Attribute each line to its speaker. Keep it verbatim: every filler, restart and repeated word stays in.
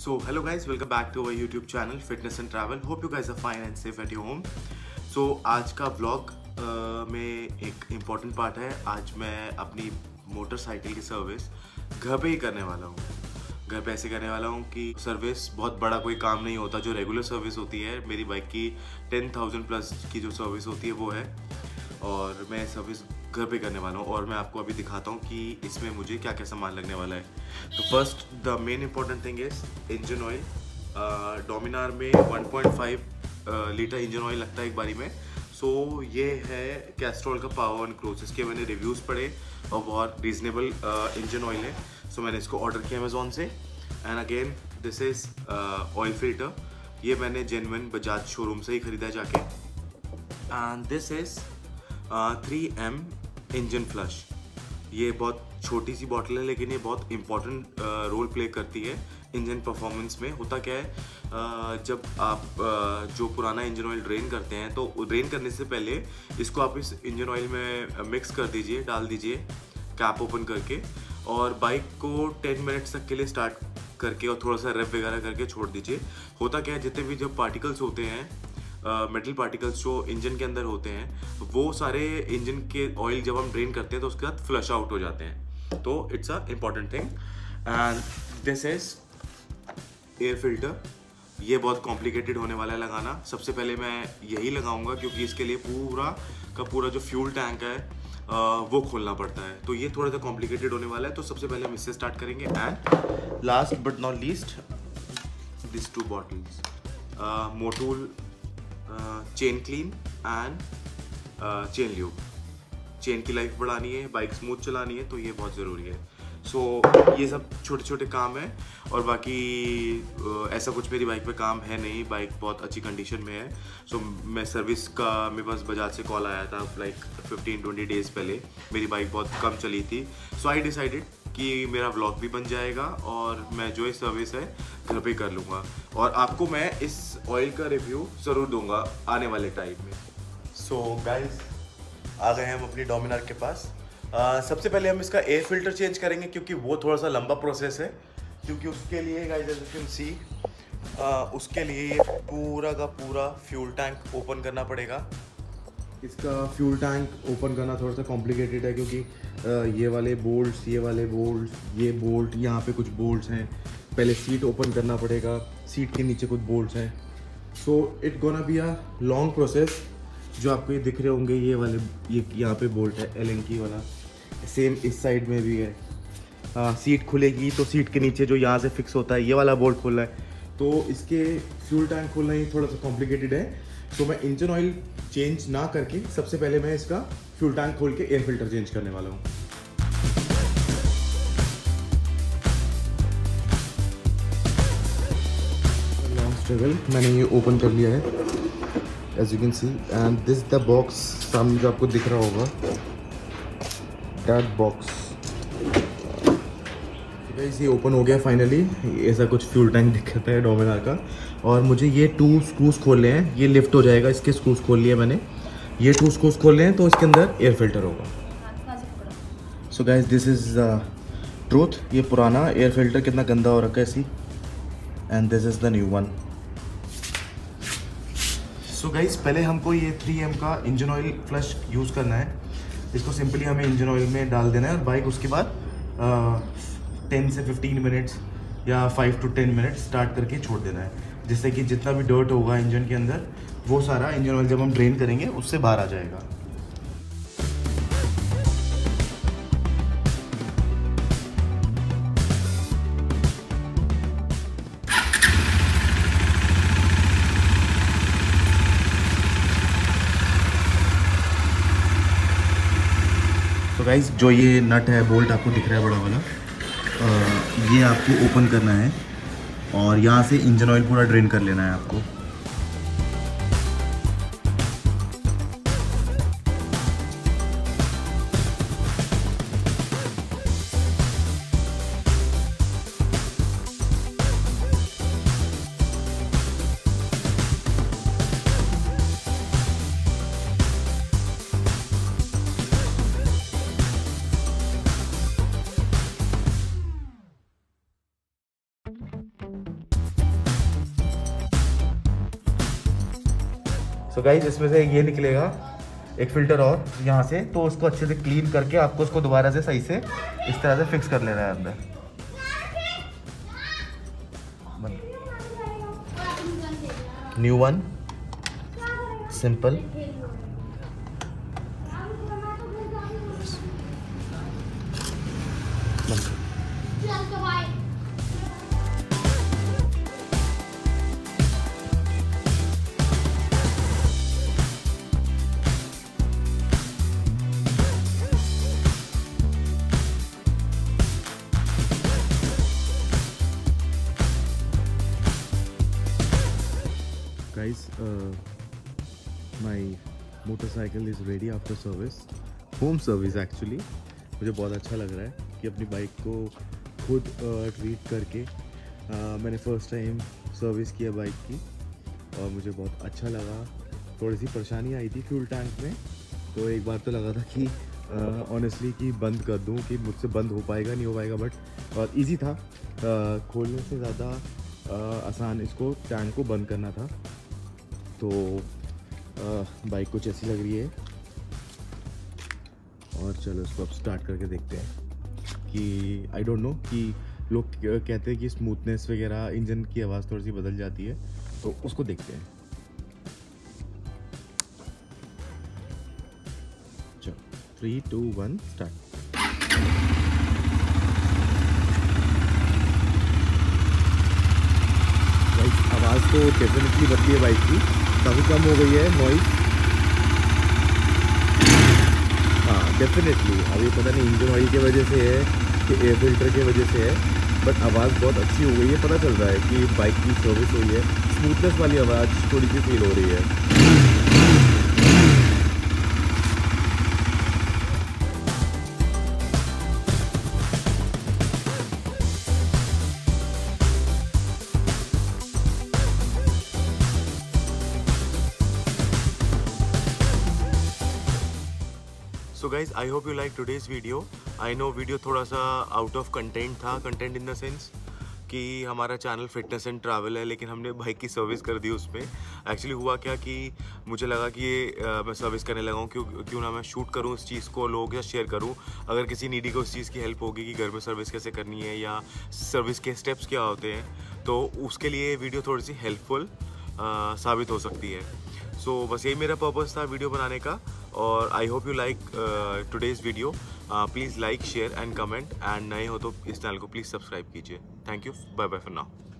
Speaker 1: So hello guys, welcome back to our YouTube channel Fitness and Travel. Hope you guys are fine and safe at your home. So आज का vlog uh, में एक important part है. आज मैं अपनी motorcycle की service घर पे ही करने वाला हूँ. घर पे ऐसे करने वाला हूँ कि सर्विस बहुत बड़ा कोई काम नहीं होता. जो रेगुलर सर्विस होती है मेरी बाइक की टेन थाउजेंड प्लस की जो सर्विस होती है वो है, और मैं सर्विस घर पे करने वाला हूँ. और मैं आपको अभी दिखाता हूँ कि इसमें मुझे क्या क्या सामान लगने वाला है. तो first the main important thing is engine oil. Dominar में one point five litre engine oil लगता है एक बारी में. सो so, ये है कैस्ट्रॉल का पावर एंड क्रूज. इसके मैंने रिव्यूज़ पढ़े और बहुत रीजनेबल इंजन ऑयल है. सो so, मैंने इसको ऑर्डर किया अमेजोन से. And again this is oil filter. ये मैंने जेन्युइन बजाज शोरूम से ही ख़रीदा है जाके. And this is three M engine flush. ये बहुत छोटी सी बॉटल है लेकिन ये बहुत इंपॉर्टेंट रोल प्ले करती है इंजन परफॉर्मेंस में. होता क्या है, uh, जब आप uh, जो पुराना इंजन ऑयल ड्रेन करते हैं तो ड्रेन करने से पहले इसको आप इस इंजन ऑयल में मिक्स कर दीजिए, डाल दीजिए कैप ओपन करके, और बाइक को टेन मिनट्स तक के लिए स्टार्ट करके और थोड़ा सा रेप वगैरह करके छोड़ दीजिए. होता क्या है, जितने भी जो पार्टिकल्स होते हैं, मेटल uh, पार्टिकल्स जो इंजन के अंदर होते हैं, वो सारे इंजन के ऑयल जब हम ड्रेन करते हैं तो उसके बाद फ्लश आउट हो जाते हैं. तो it's a important thing. And this is air filter. ये बहुत कॉम्प्लिकेटेड होने वाला है लगाना. सबसे पहले मैं यही लगाऊंगा क्योंकि इसके लिए पूरा का पूरा जो फ्यूल टैंक है uh, वो खोलना पड़ता है. तो ये थोड़ा सा कॉम्प्लिकेटेड होने वाला है. तो सबसे पहले हम इससे स्टार्ट करेंगे. And last but not least this two bottles, Motul chain clean and chain lube. Chain की लाइफ बढ़ानी है, बाइक स्मूथ चलानी है, तो ये बहुत ज़रूरी है. सो so, ये सब छोटे छोटे काम हैं. और बाकी uh, ऐसा कुछ मेरी बाइक पे काम है नहीं. बाइक बहुत अच्छी कंडीशन में है. सो so, मैं सर्विस का मेरे पास बजाज से कॉल आया था लाइक फिफ्टीन ट्वेंटी डेज़ पहले. मेरी बाइक बहुत कम चली थी. सो आई डिसाइडेड कि मेरा व्लॉग भी बन जाएगा और मैं जो ये सर्विस है घर पे कर लूँगा. और आपको मैं इस ऑयल का रिव्यू ज़रूर दूंगा आने वाले टाइम में. सो so, गाइस आ गए हम अपनी डोमिनार के पास. uh, सबसे पहले हम इसका एयर फिल्टर चेंज करेंगे क्योंकि वो थोड़ा सा लंबा प्रोसेस है. क्योंकि उसके लिए guys as you can see, उसके लिए ये पूरा का पूरा फ्यूल टैंक ओपन करना पड़ेगा. इसका फ्यूल टैंक ओपन करना थोड़ा सा कॉम्प्लिकेटेड है क्योंकि uh, ये वाले बोल्ट्स, ये वाले बोल्ट्स, ये बोल्ट, यहाँ पे कुछ बोल्ट्स हैं. पहले सीट ओपन करना पड़ेगा, सीट के नीचे कुछ बोल्ट्स हैं. So it gonna be a long process. जो आपको ये दिख रहे होंगे ये वाले, ये यहाँ पे बोल्ट है एल एन की वाला. सेम इस साइड में भी है. आ, सीट खुलेगी तो सीट के नीचे जो यहाँ से फिक्स होता है ये वाला बोल्ट खुल रहा है. तो इसके फ्यूल टैंक खोलना ही थोड़ा सा कॉम्प्लिकेटेड है. तो मैं इंजन ऑयल चेंज ना करके सबसे पहले मैं इसका फ्यूल टैंक खोल के एयर फिल्टर चेंज करने वाला हूँ. लॉन्ग स्ट्रगल, मैंने ये ओपन कर लिया है as you can see, and this the box. सामने जो आपको दिख रहा होगा that box. गाइस ये ओपन हो गया फाइनली. ऐसा कुछ फ्यूल टैंक दिखता है डोमिनार का. और मुझे ये टू स्क्रूज खोलने हैं. ये लिफ्ट हो जाएगा. इसके स्क्रूज खोल लिए मैंने. ये टू स्क्रूज खोलने हैं तो इसके अंदर एयर फिल्टर होगा. So guys this is truth. ये पुराना एयर फिल्टर कितना गंदा हो रखा है ऐसी. And this is the new one. So so guys पहले हमको ये थ्री एम का इंजन ऑयल फ्लश यूज़ करना है. इसको सिंपली हमें इंजन ऑयल में डाल देना है और बाइक उसके बाद टेन से फिफ्टीन मिनट्स या five to ten minutes start करके छोड़ देना है, जिससे कि जितना भी डर्ट होगा इंजन के अंदर वो सारा इंजन ऑयल जब हम ड्रेन करेंगे उससे बाहर आ जाएगा. तो गाइस जो ये नट है, बोल्ट आपको दिख रहा है बड़ा वाला, आ, ये आपको ओपन करना है और यहाँ से इंजन ऑयल पूरा ड्रेन कर लेना है आपको. सो गाइज इसमें से ये निकलेगा एक फ़िल्टर और यहाँ से, तो उसको अच्छे से क्लीन करके आपको उसको दोबारा से सही से इस तरह से फिक्स कर लेना है अंदर। New one simple. Guys, uh, my motorcycle is ready after service, home service actually। मुझे बहुत अच्छा लग रहा है कि अपनी बाइक को खुद ट्रीट uh, करके uh, मैंने फ़र्स्ट टाइम सर्विस किया बाइक की और मुझे बहुत अच्छा लगा। थोड़ी सी परेशानी आई थी फ्यूल टैंक में, तो एक बार तो लगा था कि ऑनेस्टली uh, कि बंद कर दूं, कि मुझसे बंद हो पाएगा नहीं हो पाएगा, बट बहुत ईजी था। uh, खोलने से ज़्यादा uh, आसान इसको टैंक को बंद करना था। तो आ, बाइक कुछ ऐसी लग रही है और चलो इसको अब स्टार्ट करके देखते हैं कि आई डोंट नो कि लोग कहते हैं कि स्मूथनेस वगैरह इंजन की आवाज़ थोड़ी सी बदल जाती है, तो उसको देखते हैं। चलो थ्री टू वन स्टार्ट। आवाज़ तो डेफिनेटली बदली है बाइक की, काफ़ी कम हो गई है नॉइज़। हाँ डेफिनेटली, अभी पता नहीं इंजन ऑयल की वजह से है कि एयर फिल्टर की वजह से है, बट आवाज़ बहुत अच्छी हो गई है। पता चल रहा है कि बाइक की सर्विस हुई है, स्मूथनेस वाली आवाज़ थोड़ी सी फील हो रही है। So guys I hope you like today's video. I know video थोड़ा सा आउट ऑफ कंटेंट था, कंटेंट इन द सेंस कि हमारा चैनल फिटनेस एंड ट्रैवल है, लेकिन हमने बाइक की सर्विस कर दी उसमें। एक्चुअली हुआ क्या कि मुझे लगा कि ये आ, मैं सर्विस करने लगा हूँ, क्यों क्यों ना मैं शूट करूँ इस चीज़ को, लोगों के साथ शेयर करूँ। अगर किसी नीडी को इस चीज़ की हेल्प होगी कि घर में सर्विस कैसे करनी है या सर्विस के स्टेप्स क्या होते हैं, तो उसके लिए वीडियो थोड़ी सी हेल्पफुल साबित हो सकती है। सो so, बस यही मेरा पर्पस था वीडियो बनाने का, और I hope you like today's video. Please like share and comment, and नए हो तो इस चैनल को प्लीज़ सब्सक्राइब कीजिए। Thank you, bye bye for now.